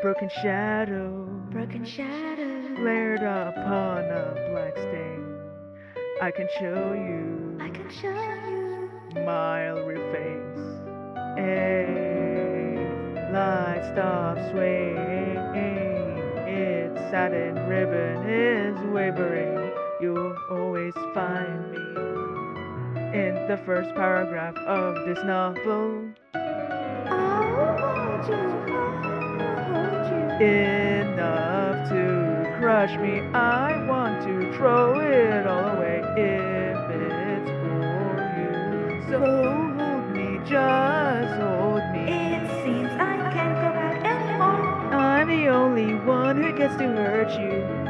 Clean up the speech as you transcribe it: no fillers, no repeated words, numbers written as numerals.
broken shadow flared upon a black stain. I can show you my real face. A light stops swaying, its satin ribbon is wavering. You'll always find me in the first paragraph of this novel. Enough to crush me, I want to throw it all away if it's for you. So hold me, just hold me. It seems I can't go back anymore. I'm the only one who gets to hurt you.